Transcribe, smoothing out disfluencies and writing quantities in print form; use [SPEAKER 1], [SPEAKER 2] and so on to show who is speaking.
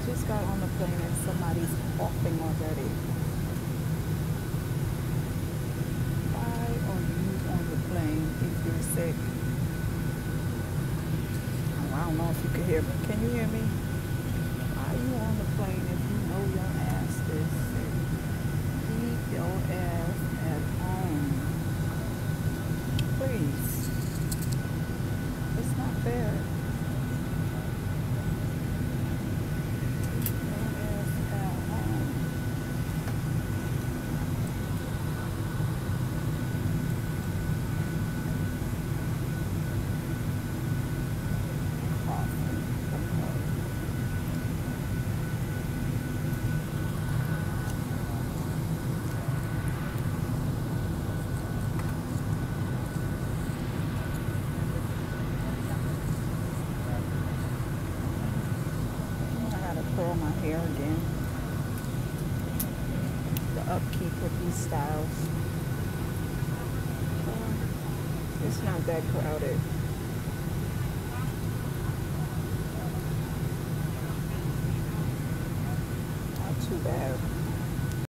[SPEAKER 1] just got on the plane and somebody's coughing already. Why are you on the plane if you're sick? Oh, I don't know if you can hear me. Can you hear me? Why are you on the plane if you know your ass is sick? Keep your ass at home. Please. It's not fair. Curl my hair again. The upkeep with these styles. It's not that crowded.